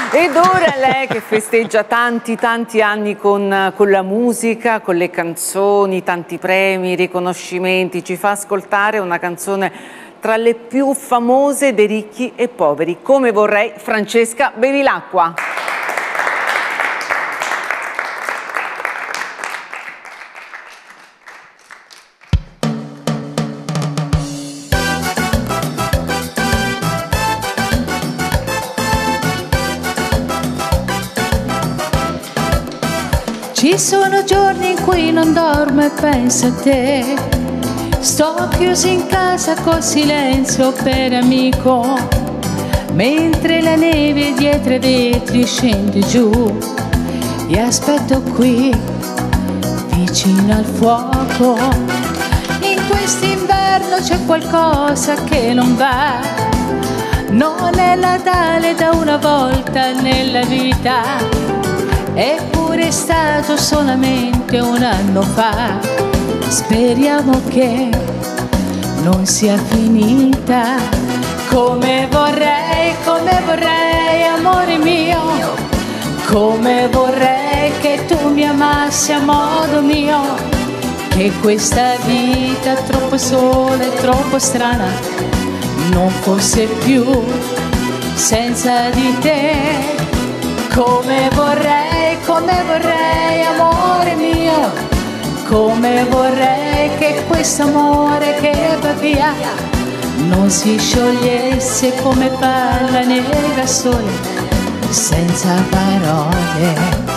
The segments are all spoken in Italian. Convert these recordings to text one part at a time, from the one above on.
Ed ora lei che festeggia tanti anni con la musica, con le canzoni, tanti premi, riconoscimenti, ci fa ascoltare una canzone tra le più famose dei ricchi e poveri. Come vorrei, Francesca Bevilacqua. Ci sono giorni in cui non dormo e penso a te. Sto chiuso in casa col silenzio per amico, mentre la neve dietro i vetri scende giù. E aspetto qui, vicino al fuoco. In quest'inverno c'è qualcosa che non va. Non è Natale da una volta nella vita. Eppure è stato solamente un anno fa. Speriamo che non sia finita. Come vorrei, amore mio. Come vorrei che tu mi amassi a modo mio. Che questa vita troppo sola e troppo strana non fosse più senza di te. Come vorrei, amore mio. Come vorrei che questo amore che va via non si sciogliesse come palla nera sole, senza parole.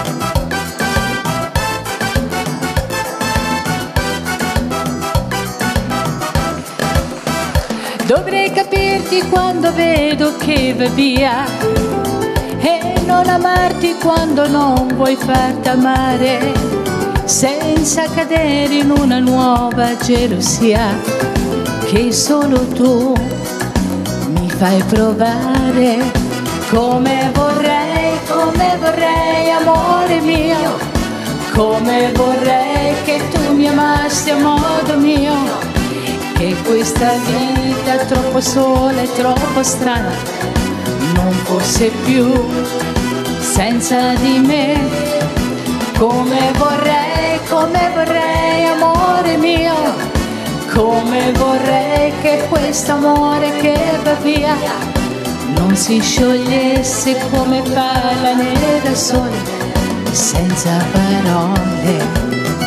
Dovrei capirti quando vedo che va via e non amarti quando non vuoi farti amare, senza cadere in una nuova gelosia che solo tu mi fai provare. Come vorrei, amore mio. Come vorrei che tu mi amassi a modo mio. Che questa vita troppo sola e troppo strana non fosse più senza di me. Come vorrei, amore mio. Come vorrei che questo amore che va via non si sciogliesse come palla nera sole, senza parole.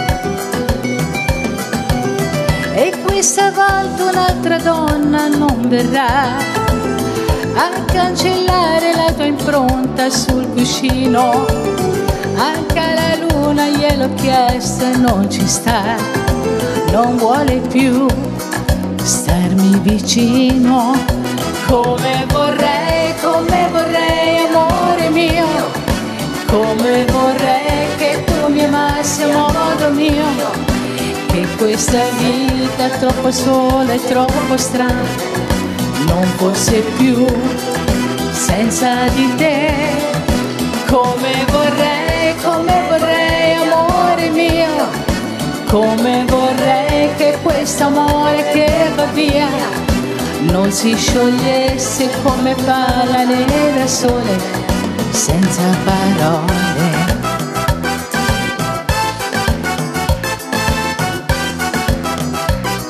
E questa volta un'altra donna non verrà a cancellare la tua impronta sul cuscino. Anche la luna gliel'ho chiesto e non ci sta. Non vuole più starmi vicino. Come vorrei, amore mio. Come vorrei che tu mi amassi a modo mio. Che questa vita troppo sola e troppo strana non fosse più senza di te. Come vorrei, amore mio. Come vorrei che questo amore che va via non si sciogliesse come palla nera sole, senza parole.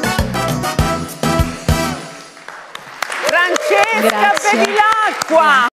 Francesca Bevilacqua!